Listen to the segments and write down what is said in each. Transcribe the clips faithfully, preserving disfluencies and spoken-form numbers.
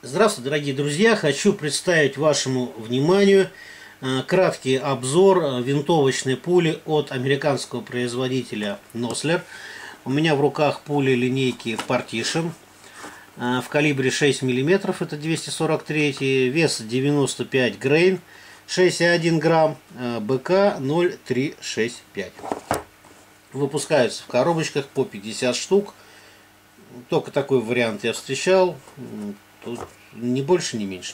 Здравствуйте, дорогие друзья! Хочу представить вашему вниманию краткий обзор винтовочной пули от американского производителя Нослер. У меня в руках пули линейки Partition в калибре шесть миллиметров, это двести сорок три, вес девяносто пять грейн, шестьдесят один грамм, БК ноль три шесть пять. Выпускаются в коробочках по пятьдесят штук. Только такой вариант я встречал. Тут ни больше, ни меньше.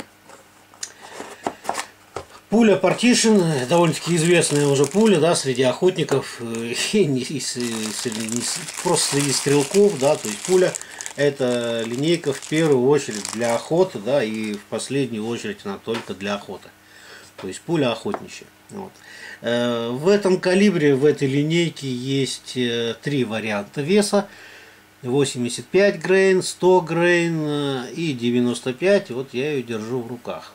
Пуля Partition, довольно-таки известная уже пуля, да, среди охотников, и не, и, и, не, просто среди стрелков, да, то есть пуля это линейка в первую очередь для охоты, да, и в последнюю очередь она только для охоты. То есть пуля охотничья. Вот. В этом калибре, в этой линейке есть три варианта веса. восемьдесят пять грейн, сто грейн и девяносто пять. Вот я ее держу в руках.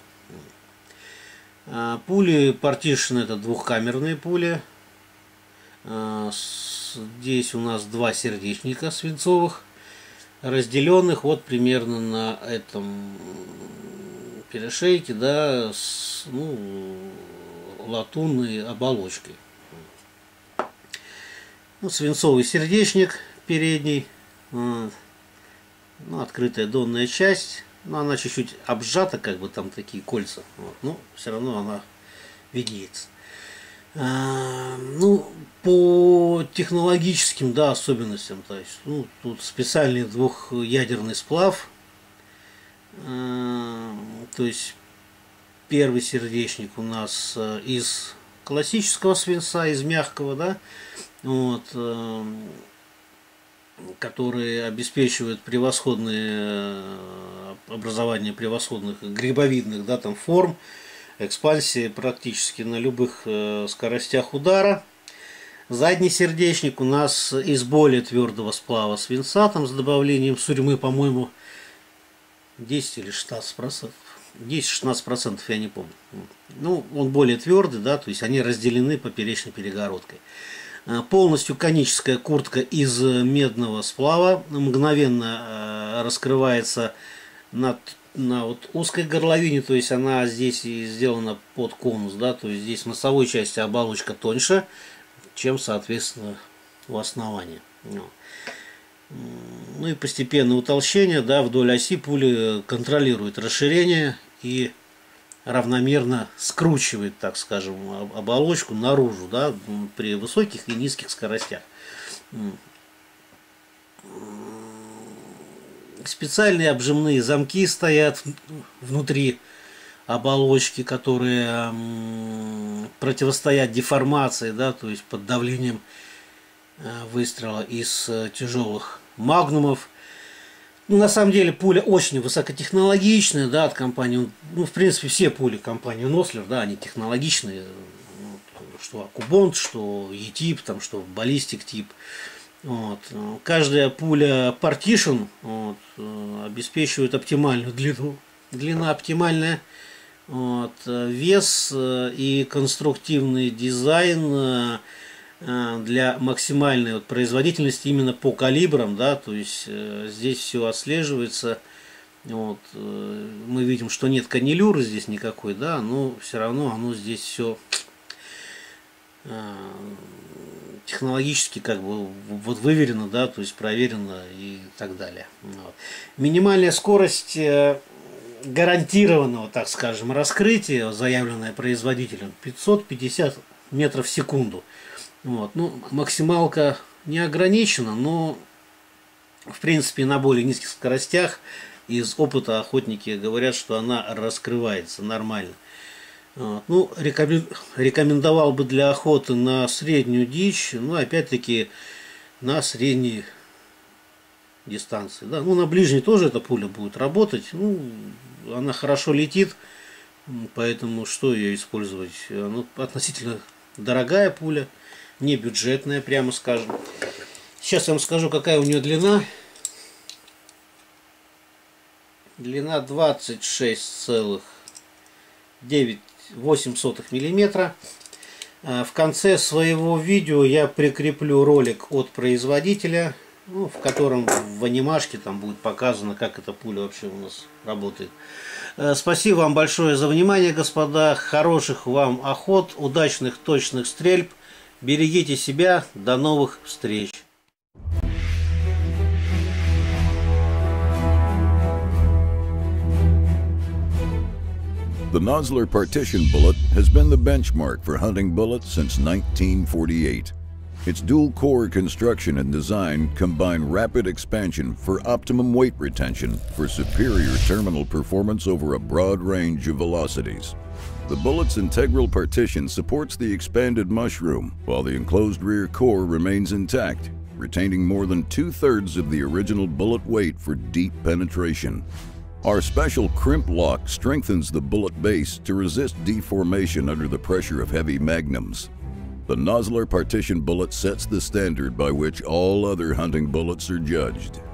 Пули Partition это двухкамерные пули. Здесь у нас два сердечника свинцовых, разделенных вот примерно на этом перешейке, да, с ну, латунной оболочкой. Ну, свинцовый сердечник передний. Ну, открытая донная часть, но она чуть-чуть обсжата, как бы там такие кольца, вот, но все равно она виднеется. А, ну, по технологическим, да, особенностям, то есть, ну, тут специальный двухъядерный сплав, а, то есть первый сердечник у нас из классического свинца, из мягкого, да, вот. Которые обеспечивают превосходное образование превосходных грибовидных, да, там форм, экспансии практически на любых скоростях удара. Задний сердечник у нас из более твердого сплава свинца, там с добавлением сурьмы, по-моему, десять или шестнадцать процентов. десять-шестнадцать процентов, я не помню. Ну, он более твердый, да, то есть они разделены поперечной перегородкой. Полностью коническая куртка из медного сплава, мгновенно раскрывается на, на вот узкой горловине, то есть она здесь и сделана под конус, да, то есть здесь в носовой части оболочка тоньше, чем, соответственно, у основания. Ну и постепенное утолщение, да, вдоль оси пули контролирует расширение и равномерно скручивает, так скажем, оболочку наружу, да, при высоких и низких скоростях. Специальные обжимные замки стоят внутри оболочки, которые противостоят деформации, да, то есть под давлением выстрела из тяжелых магнумов. Ну, на самом деле пуля очень высокотехнологичная, да, от компании, ну, в принципе, все пули компании Нослер, да, они технологичные, что Акубонд, что E-тип, там, что баллистик тип. Вот. Каждая пуля Partition вот, обеспечивает оптимальную длину, длина оптимальная, вот, вес и конструктивный дизайн для максимальной вот производительности именно по калибрам, да, то есть э, здесь все отслеживается. Вот, э, мы видим, что нет канилюры здесь никакой, да, но все равно оно здесь все э, технологически как бы вот выверено, да, то есть проверено и так далее. Вот. Минимальная скорость э, гарантированного, так скажем, раскрытия, заявленная производителем, пятьсот пятьдесят метров в секунду. Вот. Ну, максималка не ограничена, но в принципе на более низких скоростях из опыта охотники говорят, что она раскрывается нормально. Вот. Ну, рекомендовал бы для охоты на среднюю дичь, ну, опять-таки на средней дистанции. Да? Ну, на ближней тоже эта пуля будет работать. Ну, она хорошо летит, поэтому что ее использовать? Ну, относительно дорогая пуля. Не бюджетная, прямо скажем. Сейчас я вам скажу, какая у нее длина. Длина двадцать шесть целых девять десятых миллиметра. В конце своего видео я прикреплю ролик от производителя, ну, в котором в анимашке там будет показано, как эта пуля вообще у нас работает. Спасибо вам большое за внимание, господа. Хороших вам охот, удачных точных стрельб. Берегите себя. До новых встреч. The Nosler partition bullet has been the benchmark for hunting bullets since nineteen forty-eight. Its dual-core construction and design combine rapid expansion for optimum weight retention for superior terminal performance over a broad range of velocities. The bullet's integral partition supports the expanded mushroom, while the enclosed rear core remains intact, retaining more than two-thirds of the original bullet weight for deep penetration. Our special crimp lock strengthens the bullet base to resist deformation under the pressure of heavy magnums. The Nosler partition bullet sets the standard by which all other hunting bullets are judged.